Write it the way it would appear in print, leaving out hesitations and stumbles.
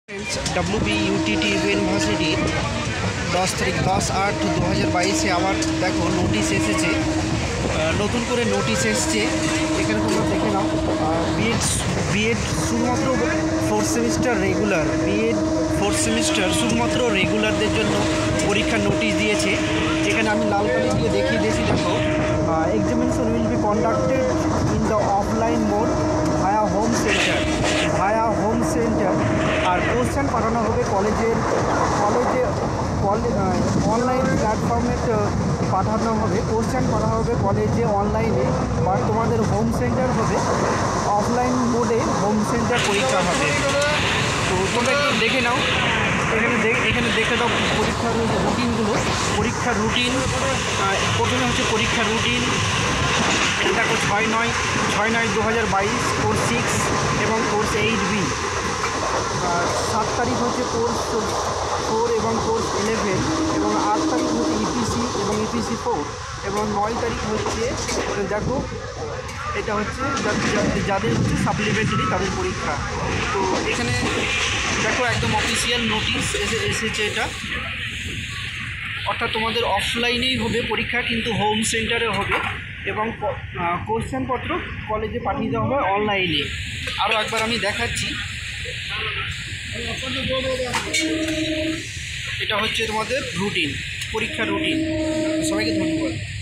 WBUTT university 10/8/2022 আবার দেখো notice এসেছে, নতুন করে নোটিশ এসছে। এখানে তোমরা দেখে নাও, বিএড শুধুমাত্র fourth semester regular, B Ed fourth semester শুধুমাত্র রেগুলারদের জন্য পরীক্ষার নোটিশ দিয়েছে। যেখানে আমি লাল কালি দিয়ে দেখিয়ে দিয়েছি, দেখো examination will be conducted in the offline mode via home centre. আর কোশ্চেন পাঠানো হবে কলেজে অনলাইন প্ল্যাটফর্মে পাঠানো হবে, কোশ্চেন পাঠানো হবে কলেজে অনলাইনে, বা তোমাদের হোম সেন্টার হবে অফলাইন মোডে, হোম সেন্টার পরীক্ষা হবে। তো তোমরা একটু দেখে নাও, এখানে দেখে দাও পরীক্ষার রুটিনগুলো। পরীক্ষার রুটিন প্রথমে হচ্ছে পরীক্ষার রুটিন, দেখো 6/9/2022 কোর্স 6 এবং কোর্স 8B। 7 তারিখ হচ্ছে কোর্স 4 এবং কোর্স 11, এবং 8 তারিখ হচ্ছে EPC এবং EPC 4, এবং 9 তারিখ হচ্ছে, দেখো এটা হচ্ছে যাদের হচ্ছে সাপ্লিমেন্টারি তাদের পরীক্ষা। তো এখানে দেখো একদম অফিসিয়াল নোটিশ এসেছে এটা, অর্থাৎ তোমাদের অফলাইনেই হবে পরীক্ষা, কিন্তু হোম সেন্টারে হবে, এবং কোশ্চেনপত্র কলেজে পাঠিয়ে দেওয়া হবে অনলাইনে। আরও একবার আমি দেখাচ্ছি, এটা হচ্ছে তোমাদের রুটিন, পরীক্ষার রুটিন। সবাইকে ধন্যবাদ।